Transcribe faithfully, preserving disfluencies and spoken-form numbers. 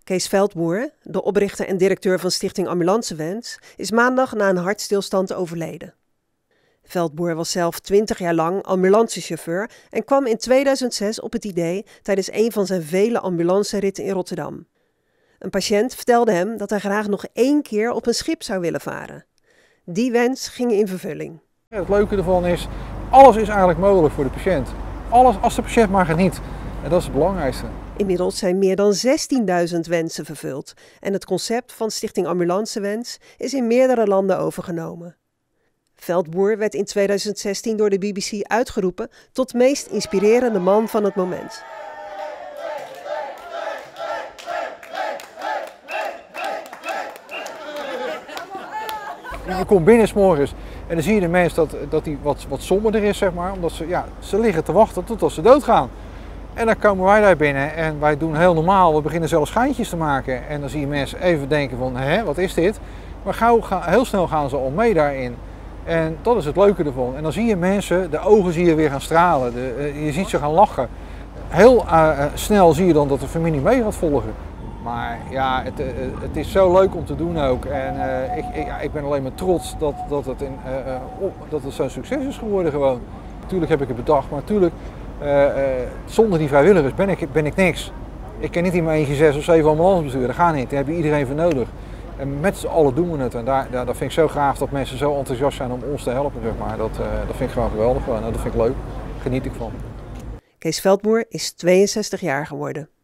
Kees Veldboer, de oprichter en directeur van Stichting Ambulancewens, is maandag na een hartstilstand overleden. Veldboer was zelf twintig jaar lang ambulancechauffeur en kwam in tweeduizend zes op het idee tijdens een van zijn vele ambulanceritten in Rotterdam. Een patiënt vertelde hem dat hij graag nog één keer op een schip zou willen varen. Die wens ging in vervulling. Het leuke ervan is, alles is eigenlijk mogelijk voor de patiënt. Alles als de patiënt maar geniet. En dat is het belangrijkste. Inmiddels zijn meer dan zestienduizend wensen vervuld en het concept van Stichting Ambulancewens is in meerdere landen overgenomen. Veldboer werd in tweeduizend zestien door de B B C uitgeroepen tot meest inspirerende man van het moment. Je komt binnen 's morgens en dan zie je de mens dat, dat die wat, wat somberder is, zeg maar, omdat ze, ja, ze liggen te wachten totdat ze doodgaan. En dan komen wij daar binnen en wij doen heel normaal, we beginnen zelfs schijntjes te maken. En dan zie je mensen even denken van, hé, wat is dit? Maar gauw, ga, heel snel gaan ze al mee daarin. En dat is het leuke ervan. En dan zie je mensen, de ogen zie je weer gaan stralen, de, je ziet ze gaan lachen. Heel uh, snel zie je dan dat de familie mee gaat volgen. Maar ja, het, het is zo leuk om te doen ook. En uh, ik, ik, ja, ik ben alleen maar trots dat, dat het, in, uh, op, dat het zo'n succes is geworden gewoon. Natuurlijk heb ik het bedacht, maar natuurlijk, uh, uh, zonder die vrijwilligers ben ik, ben ik niks. Ik kan niet in mijn eentje zes of zeven ambulance besturen, dat gaat niet. Daar heb je iedereen voor nodig. En met z'n allen doen we het. En daar, daar, dat vind ik zo gaaf dat mensen zo enthousiast zijn om ons te helpen. Zeg maar. dat, uh, dat vind ik gewoon geweldig. Gewoon. Dat vind ik leuk. Daar geniet ik van. Kees Veldboer is tweeënzestig jaar geworden.